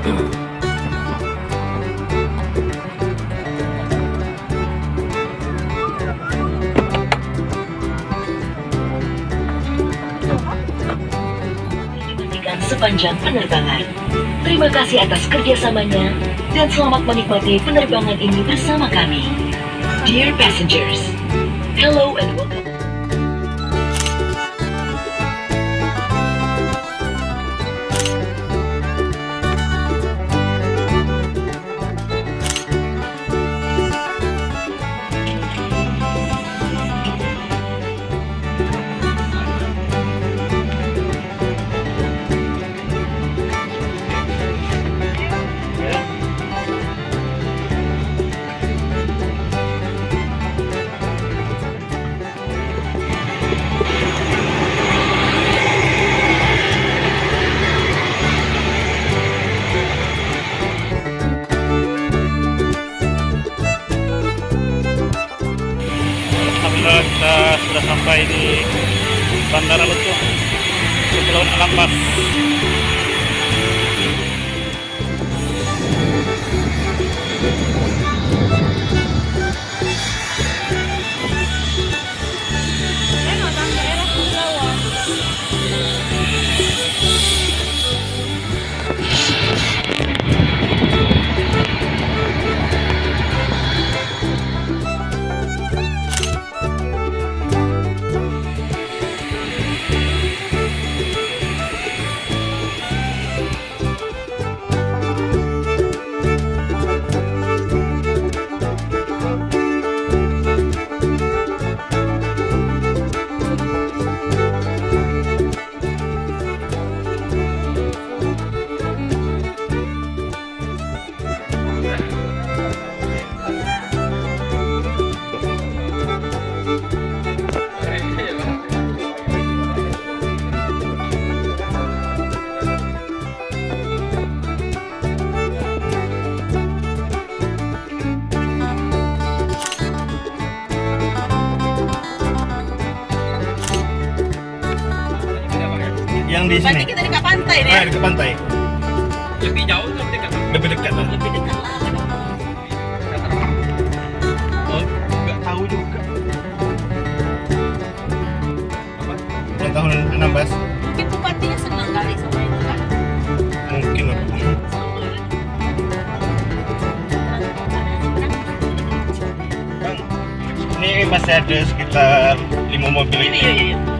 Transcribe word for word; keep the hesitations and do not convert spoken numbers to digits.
Sepanjang penerbangan. Terima kasih atas kerjasamanya dan selamat menikmati penerbangan ini bersama kami. Dear passengers, hello and welcome. Kita sudah sampai di Bandara Lutuh, Kepulauan Anambas. Yang di sini. Berarti kita dekat pantai deh. Ah, dekat pantai. Lebih jauh atau dekat? Lebih dekat lah. Lebih dekat lah. Oh, nggak tahu juga. Apa? Yang tahun enam belas. Mungkin bupatinya senang kali sama itu kan. Mungkin lah. Bang, ini masih ada sekitar lima mobil Ini ini. iya iya.